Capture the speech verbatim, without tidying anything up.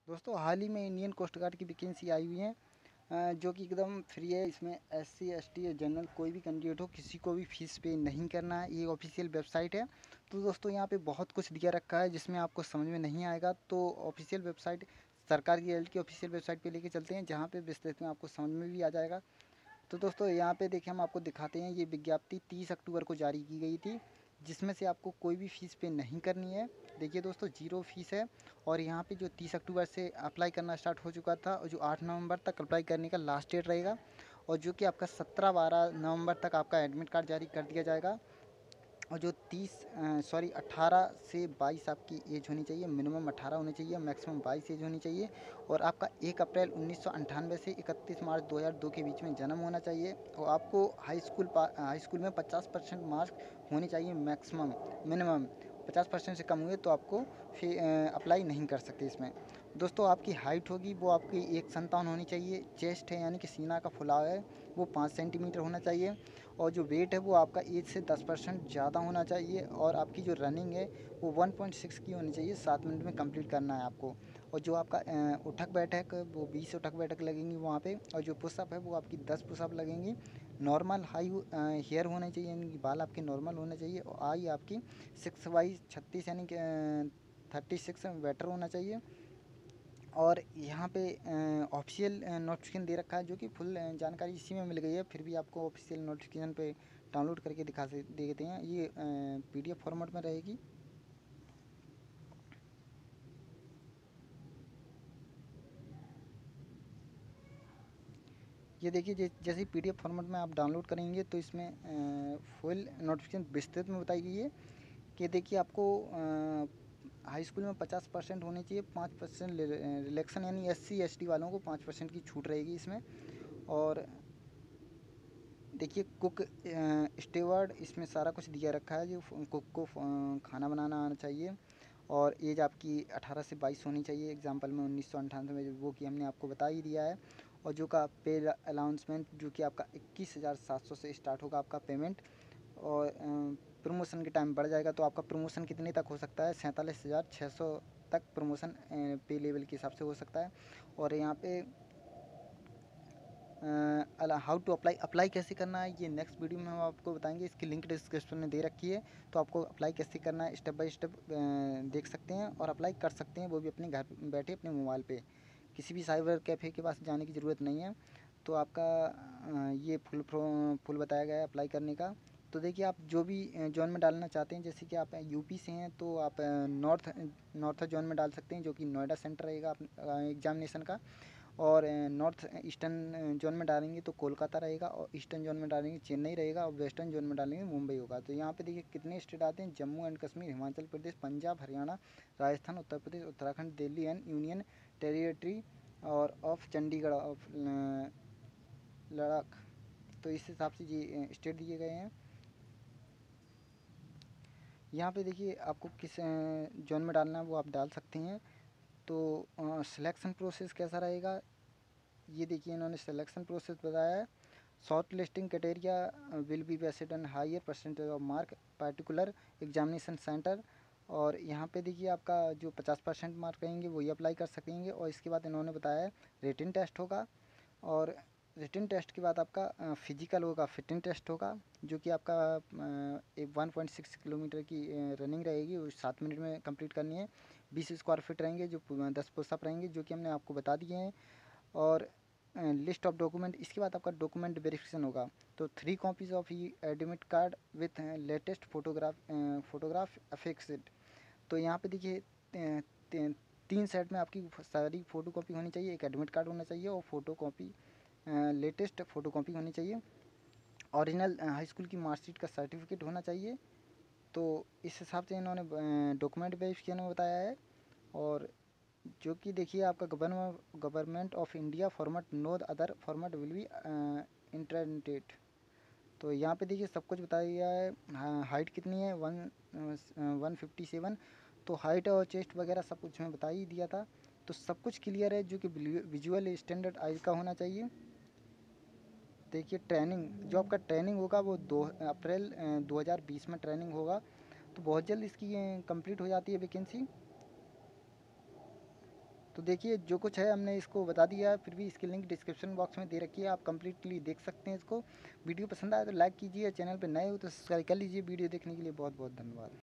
दोस्तों हाल ही में इंडियन कोस्ट गार्ड की वैकेंसी आई हुई है, अ, जो कि एकदम फ्री है। इसमें एस सी एस टी या जनरल कोई भी कैंडिडेट हो, किसी को भी फीस पे नहीं करना है। ये ऑफिशियल वेबसाइट है। तो दोस्तों यहाँ पे बहुत कुछ दिया रखा है जिसमें आपको समझ में नहीं आएगा, तो ऑफिशियल वेबसाइट, सरकार की एल की ऑफिशियल वेबसाइट पे लेके चलते हैं, जहाँ पे विस्तृत में आपको समझ में भी आ जाएगा। तो दोस्तों यहाँ पे देखिए, हम आपको दिखाते हैं। ये विज्ञप्ति तीस अक्टूबर को जारी की गई थी, जिसमें से आपको कोई भी फ़ीस पे नहीं करनी है। देखिए दोस्तों, जीरो फीस है। और यहाँ पे जो तीस अक्टूबर से अप्लाई करना स्टार्ट हो चुका था, और जो आठ नवंबर तक अप्लाई करने का लास्ट डेट रहेगा, और जो कि आपका सत्रह बारह नवंबर तक आपका एडमिट कार्ड जारी कर दिया जाएगा। और जो तीस सॉरी अट्ठारह से बाईस आपकी एज होनी चाहिए, मिनिमम अट्ठारह होनी चाहिए, मैक्सिमम बाईस एज होनी चाहिए। और आपका एक अप्रैल उन्नीस सौ अंठानवे से इकतीस मार्च दो हज़ार दो के बीच में जन्म होना चाहिए। और आपको हाई स्कूल हाई स्कूल में पचास परसेंट मार्क्स होने चाहिए मैक्सिमम। मिनिमम पचास परसेंट से कम हुए तो आपको फिर अप्लाई नहीं कर सकते इसमें। दोस्तों आपकी हाइट होगी वो आपकी एक संतावन होनी चाहिए। चेस्ट है यानी कि सीना का फुलाव है वो पाँच सेंटीमीटर होना चाहिए। और जो वेट है वो आपका एज से दस परसेंट ज़्यादा होना चाहिए। और आपकी जो रनिंग है वो वन पॉइंट सिक्स की होनी चाहिए, सात मिनट में कंप्लीट करना है आपको। और जो आपका अ, उठक बैठक, वो बीस उठक बैठक लगेंगी वहाँ पे। और जो पुशअप है वो आपकी दस पुशअप लगेंगी। नॉर्मल हाई हेयर होने चाहिए, यानी कि बाल आपके नॉर्मल होने चाहिए। और आई आपकी सिक्स बाई छत्तीस यानी कि थर्टी सिक्स बेटर होना चाहिए। और यहाँ पे ऑफिशियल नोटिफिकेशन दे रखा है, जो कि फुल जानकारी इसी में मिल गई है। फिर भी आपको ऑफिशियल नोटिफिकेशन पे डाउनलोड करके दिखा से दे देते हैं। ये पीडीएफ फॉर्मेट में रहेगी। ये देखिए, जै, जैसे ही पीडीएफ फॉर्मेट में आप डाउनलोड करेंगे तो इसमें फुल नोटिफिकेशन विस्तृत में बताई गई है कि देखिए, आपको हाई स्कूल में पचास परसेंट होने चाहिए, पाँच परसेंट रिलेक्शन, यानी एस सी एस टी वालों को पाँच परसेंट की छूट रहेगी इसमें। और देखिए, कुक स्टेवर्ड, इसमें सारा कुछ दिया रखा है। जो कुक को अ, खाना बनाना आना चाहिए। और एज आपकी अठारह से बाईस होनी चाहिए। एग्जाम्पल में उन्नीस सौ अंठानवे में, वो कि हमने आपको बता ही दिया है। और जो का पे अलाउंसमेंट, जो कि आपका इक्कीस हज़ार सात सौ से स्टार्ट होगा आपका पेमेंट। और प्रमोशन के टाइम बढ़ जाएगा, तो आपका प्रमोशन कितने तक हो सकता है, सैंतालीस हज़ार छः सौ तक प्रमोशन पे लेवल के हिसाब से हो सकता है। और यहाँ पे हाउ टू अप्लाई, अप्लाई कैसे करना है, ये नेक्स्ट वीडियो में हम आपको बताएंगे। इसकी लिंक डिस्क्रिप्शन में दे रखी है, तो आपको अप्लाई कैसे करना है स्टेप बाय स्टेप देख सकते हैं और अप्लाई कर सकते हैं, वो भी अपने घर बैठे अपने मोबाइल पे। किसी भी साइबर कैफ़े के पास जाने की ज़रूरत नहीं है। तो आपका अ, ये फुल फुल बताया गया है अप्लाई करने का। तो देखिए, आप जो भी जोन में डालना चाहते हैं, जैसे कि आप यूपी से हैं तो आप नॉर्थ नॉर्थ जोन में डाल सकते हैं, जो कि नोएडा सेंटर रहेगा एग्जामिनेशन का। और नॉर्थ ईस्टर्न जोन में डालेंगे तो कोलकाता रहेगा। और ईस्टर्न जोन में डालेंगे चेन्नई रहेगा। और वेस्टर्न जोन में डालेंगे मुंबई होगा। तो यहाँ पे देखिए कितने स्टेट आते हैं: Jammu and Kashmir, Himachal Pradesh, Punjab, Haryana, Rajasthan, Uttar Pradesh, Uttarakhand, Delhi and union territory और ऑफ चंडीगढ़ ऑफ लद्दाख। तो इस हिसाब से ये स्टेट दिए गए हैं। यहाँ पे देखिए, आपको किस जोन में डालना है वो आप डाल सकते हैं। तो सिलेक्शन प्रोसेस कैसा रहेगा, ये देखिए इन्होंने सिलेक्शन प्रोसेस बताया है। Short listing criteria will be based on higher percentage of mark particular examination centre. और यहाँ पे देखिए, आपका जो पचास परसेंट मार्क रहेंगे वही अप्लाई कर सकेंगे। और इसके बाद इन्होंने बताया है रिटन टेस्ट होगा। और रिटन टेस्ट के बाद आपका फिजिकल होगा, फिटनेस टेस्ट होगा, जो कि आपका एक वन पॉइंट सिक्स किलोमीटर की रनिंग रहेगी, वो सात मिनट में कंप्लीट करनी है। बीस स्क्वायर फिट रहेंगे, जो दस पुशअप रहेंगे, जो कि हमने आपको बता दिए हैं। और लिस्ट ऑफ डॉक्यूमेंट, इसके बाद आपका डॉक्यूमेंट वेरिफिकेशन होगा। तो three copies of e admit card with latest photograph photograph affixed. तो यहाँ पे देखिए, तीन सेट में आपकी सारी फ़ोटो कॉपी होनी चाहिए। एक एडमिट कार्ड होना चाहिए और photo copy, latest photo copy होनी चाहिए। ओरिजिनल हाई स्कूल की मार्कशीट का सर्टिफिकेट होना चाहिए। तो इस हिसाब से इन्होंने डॉक्यूमेंट वेरिफिकेशन में बताया है। और जो कि देखिए, आपका government government of India format, no other format will be internet. तो यहाँ पे देखिए सब कुछ बताया गया है। हाँ, हाइट कितनी है, वन वन फिफ्टी सेवन। तो हाइट और चेस्ट वगैरह सब कुछ मैं बता ही दिया था। तो सब कुछ क्लियर है। जो कि विजुअल स्टैंडर्ड आई का होना चाहिए। देखिए, ट्रेनिंग, जो आपका ट्रेनिंग होगा वो दो अप्रैल दो हज़ार बीस में ट्रेनिंग होगा। तो बहुत जल्द इसकी कंप्लीट हो जाती है वैकेंसी। तो देखिए जो कुछ है हमने इसको बता दिया है, फिर भी इसकी लिंक डिस्क्रिप्शन बॉक्स में दे रखी है, आप कंप्लीटली देख सकते हैं इसको। वीडियो पसंद आए तो लाइक कीजिए, चैनल पर नए हो तो सब्सक्राइब कर लीजिए। वीडियो देखने के लिए बहुत बहुत धन्यवाद।